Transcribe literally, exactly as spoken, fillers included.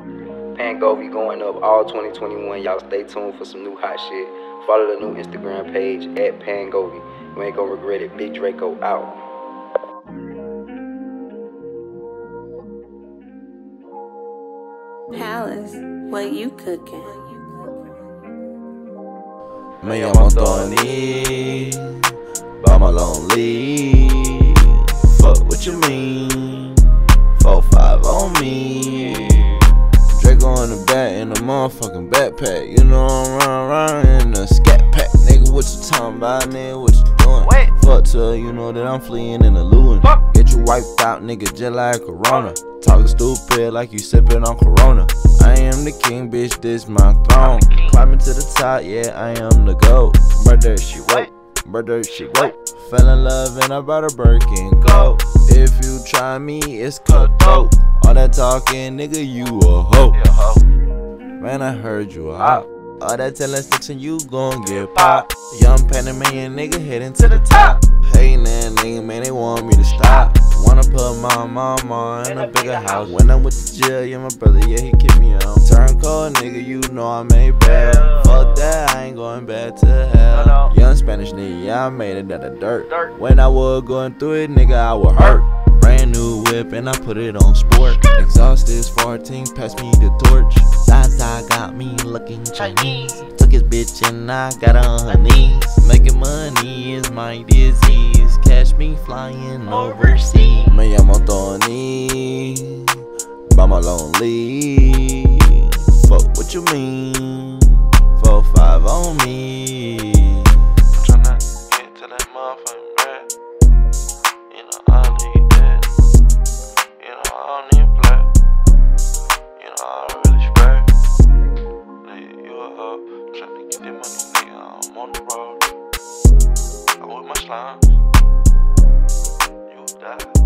Pan Govii going up all twenty twenty-one. Y'all stay tuned for some new hot shit. Follow the new Instagram page at Pan Govii. You ain't gonna regret it. Big Draco out. Palace, what you cooking? Me I'm on Tony, by my lonely. Fuck what you mean? Four five on me. Draco in the back in the motherfucking backpack. You know I'm running around in the scat pack. Nigga, what you talking about, nigga? What you doing? Wait. Fuck till you know that I'm fleeing in the looting. Get you wiped out, nigga, just like Corona. Talking stupid like you sipping on Corona. I am the king, bitch, this my throne. Climbing to the top, yeah, I am the GOAT. Murder, she woke, murder, she woke. Fell in love and I brought a Birkin coat. If you try me, it's cutthroat. All that talking, nigga, you a hoe. Man, I heard you a hop. All that telling stitching, you gon' get popped. Young Panamanian nigga heading to the top. Hey, man, nigga, man, they want me to stop. Wanna put my mama in a bigger house. When I'm with the jail, yeah, my brother, yeah, he kicked me out. Turn cold, nigga, you know I made bail. Fuck that, I ain't going back to hell. Young Spanish nigga, yeah, I made it out of dirt. When I was going through it, nigga, I was hurt. Brand new whip and I put it on sport. Exhaust is fourteen, pass me the torch. Zaza got me looking Chinese. Took his bitch and I got her on her knees. Making money is my disease. Catch me flying overseas. Me llamo Tony, by my lonely. Fuck what you mean? Four five on me. Tryna get to that motherfucking bread. You know I need that. You know I don't need black. You know I really spread. Nigga, you a hoe. Tryna get that money, nigga. I'm on the road. I with my slimes. You die.